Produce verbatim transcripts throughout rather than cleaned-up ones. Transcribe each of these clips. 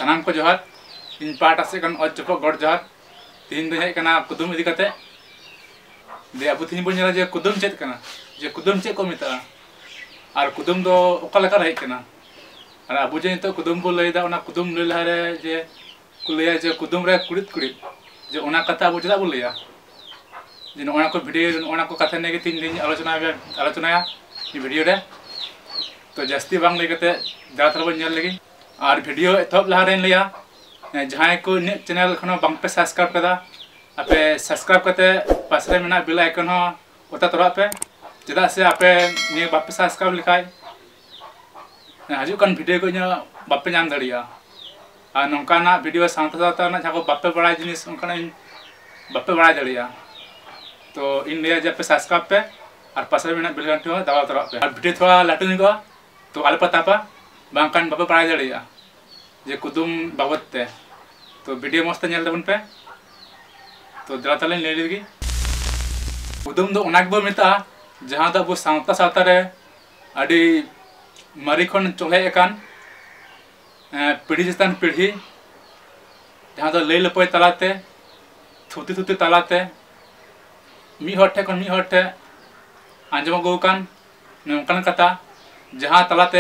सानाम को जोहार इन पाटा से कन और चपक गड़ जोहार तीन दिन है कना कुदुम इदी कते दे अबु तीन बन जे कुदुम चेत कना जे कुदुम चेत को मिता और कुदुम दो ओका लेका रहे कना और अबु जे तो कुदुम बो लैदा ओना कुदुम लै लहारे जे कुलिया जे कुदुम रे कुड़ित कुड़ित जे ओना कथा अबु चदा बो लैया जे ओना को वीडियो ओना को कथा ने तीन दिन आलोचना आलोचनाया ये वीडियो रे तो जास्ती बांग ले कते दा थर बन लगी और वीडियो एथब लहारे लिया जहां को इन चैनल खनो बांग पे सब्सक्राइब कदा आपे सब्सक्राइब करते पासरे में बेल आइकन हो ओता तोरा पे चदा से आपे नि बापे सब्सक्राइब लिखाय हजू कन वीडियो को इन बापे नाम दड़िया और नौकाना वीडियो सावता सावता ना जहां को बापे बड़ा जिनिस उनकाना बापे बड़ा दड़िया तो इन लिया जब पे सब्सक्राइब पे और पासरे में बेल आइकन हो दबा तोरा पे और वीडियो थोड़ा लाटू निको तो आल पता पा बांकान बापे बड़ा दड़िया जे कुदुम बाबत ते तो वीडियो मस्त नेल दबन पे तो दरा तले ले लेगी कुदुम दो ओना गबो मिता जहां द अबो सावता सावता रे अडी मारी खन चले एकान पीढ़ी जस्तान पीढ़ी जहां द ले लपय तलाते थुती थुती तलाते मी हटे खन मी हटे आंजम गो कान नोंकान कथा जहां तलाते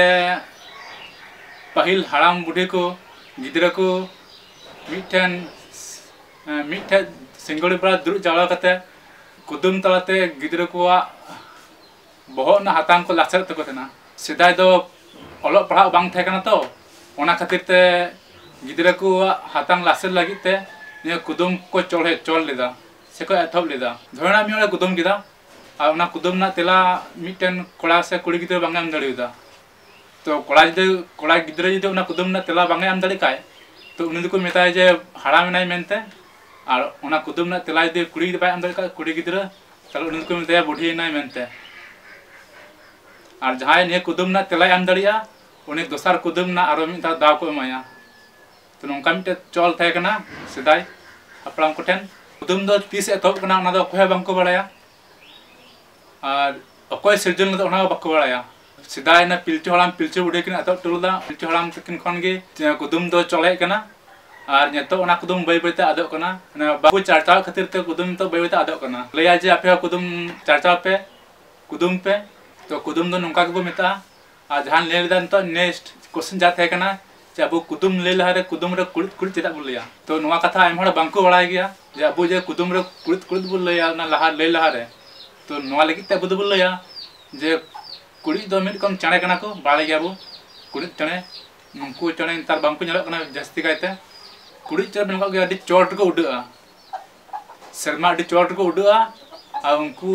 पहिल हाराम बुढ़ी को गिद्रा को मिठन मिठन सिंगड़ी बड़ा दुरुक जावा कते कुदुम तलाते गिद्रा को बहुत ना हाथांग को लासर तको तना सिदाय दो ओलो पढ़ा बांग थे कना तो ओना खातिर ते गिद्रा को हाथांग लासर लगी ते ने कुदुम को चोले चोल लेदा से को एथब लेदा धोना मी ओला कुदुम गिदा आ ओना कुदुम ना तेला मिठन कोड़ा से कुड़ी गिद्रा बांगाम दड़िदा तो कोड़ा जदि कोड़ा गिद्रा जदि ओना कुदुम ना तेला बांगे आम दड़े काय तो उनी को मेताय जे हाड़ा मेनाय मेनते और ओना कुदुम ना तेला जदि कुड़ी बाय आम दड़े काय कुड़ी गिद्रा तले उनी को मेताय बुढ़ी नाय मेनते और जहां ने कुदुम ना तेला आम दड़िया उनी दोसार कुदुम ना आरो मिता दाव को एमाया तो नोंका मिटे चल थाय कना सिदाय अपलाम कोठेन कुदुम दो तीस एतब कना ओना दो कोहे बांको बड़ाया और अकोय सिरजन ओना बाको बड़ाया सिदाय ना पिलचु हड़ाम पिलचु बुढ़ी किन अतब टुलदा पिलचु हड़ाम तकिन खन गे कुदुम दो चले कना और नेतो ओना कुदुम बाय बायते आदो कना ना बाबू चारचा खातिर ते कुदुम तो बाय बायते आदो कना लया जे आपे कुदुम चारचा पे कुदुम पे तो कुदुम दो नोंका गबो मेता आ जहान ले लेदा तो नेक्स्ट क्वेश्चन जा थे कना जे अबो कुदुम ले लहारे कुदुम रे कुड़ित कुड़ित चेदा बोलया तो नोवा कथा आइम हड़ बांको बड़ाय गया जे अबो जे कुदुम रे कुड़ित कुड़ित बोलया ना लहा ले लहारे तो नोवा लगी ते अबो दो बोलया जे कुड़ी दो मिट कम चणे कना को बाळे गया बो कुड़ी चणे नुंकु चणे तार बांको नेलो कना जास्ती कायते कुड़ी चणे बनका गया अडी चोट को उडा शर्मा अडी चोट को उडा आ उनको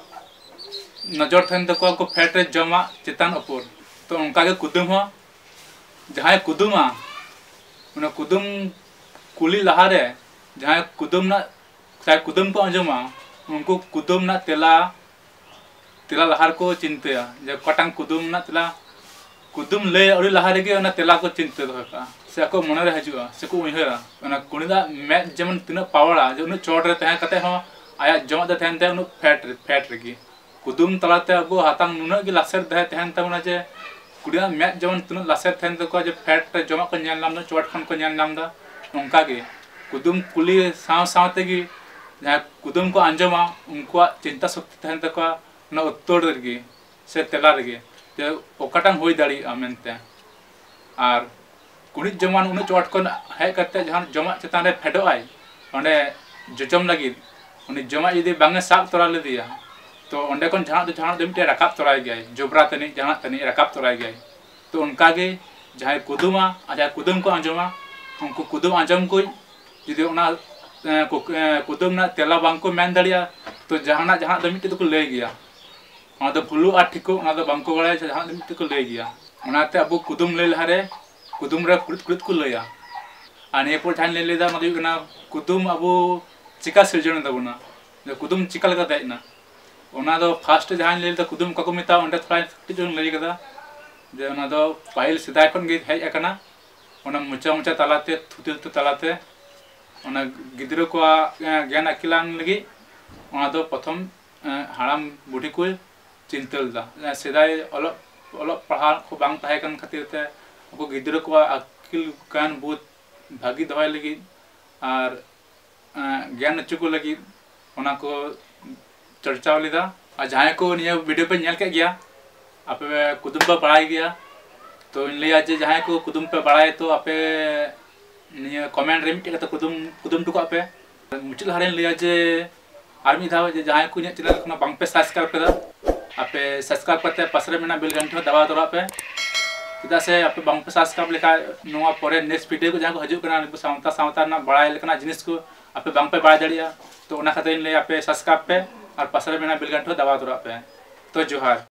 नजर थन तको को फेट रे जमा चेतान ऊपर तो उनका के कुदुम हो जहां कुदुमा उन कुदुम कुली लहारे जहां कुदुम ना चाहे कुदुम को अंजमा उनको कुदुम ना तेला तेला लहार को चिंतया जे कटांग कुदुम ना तेला कुदुम ले अड़ी लहारे के ना तेला को चिंते दोका से को मन रे हजुआ से को उहरा ना कुणीदा मे जेमन तिना पावड़ा जे उन चोट रे तहे कते हो आया जमा दे थेन ते उन फैट फैट रेगी कुदुम तलाते अबो हातांग नुना के लासर दे तहन तमना जे कुड़िया मे जेमन तिना लासर थेन तको जे फैट जमा को नेल नाम चोट खन को नेल नाम दा उनका के कुदुम कुली साव सावते की जहां कुदुम को अंजमा उनको चिंता शक्ति तहन तको ना उत्तोड़ रेगी से तेला रेगी जे ओकाटांग होई दाड़ी आमेनते और कुड़ी जमान उन चोट को हे करते जहां जमा चेतान रे फेडो आय ओंडे जजम लगी उनी जमा यदि बांगे साब तोरा ले दिया तो ओंडे कोन जहां जहां दे मिटे रकाब तोराय गया जोबरा तनी जहां तनी रकाब तोराय गया तो उनका के जहां कुदुमा आजा कुदुम को अंजमा उनको कुदुम अंजम को यदि ओना कुदुम ना तेला बांको मेन दड़िया तो जहां जहां दे मिटे तो को ले गया ओना दो फुलु आ ठिको ओना दो बांको बड़ाय जहां दे मिटे को ले गया ओनाते अबो कुदुम ले लहारे कुदुम रे कुड़ित कुड़ित को लया आने पर ठान ले लेदा मदि कना कुदुम अबो चिका सिरजन दबुना जे कुदुम चिका लगा देना ओना दो फर्स्ट जहां ले लेदा कुदुम काको मिता ओंडे थोड़ा टिजन ले कदा जे ओना दो पाइल सिदाय खन गे हेज एकना ओना मुचा मुचा तलाते थुति थुति तलाते ओना गिद्रो को ज्ञान अकिलान लगी ओना दो प्रथम हाराम बुढ़ी को चिंतल दा सिदाय ओलो ओलो पढ़ा को बांग ताहे कन खातिर ते को गिद्रो को अकिल ज्ञान बुत भागी दोहय लगी और ज्ञान हचु को लगी ओना को चर्चा लेदा। और जहाँ को निया वीडियो पे नेल के गया आपे कुदुम पे बड़ाई गया तो इन लिया जे जहाँ को कुदुम पे बड़ाई तो आपे निया कमेंट रे मिटे तो कुदुम कुदुम टुका पे मुचल हारे लिया जे आर्मी धाव जे जहाँ को चैनल को बांग पे सब्सक्राइब करा आपे सब्सक्राइब करते पासरे में बेल घंटी दबा दरा पे चेदा से आपे बांग पे सब्सक्राइब लेखा नोआ परे नेक्स्ट वीडियो को जहाँ को हजू कना सावता सावता ना बड़ाई लेकना जिनिस को आपे बांग पे बड़ा दड़िया तो ओना खातिर ले आपे सब्सक्राइब पे और पासरे में बेल घंटी दबा दरा पे। तो जोहार।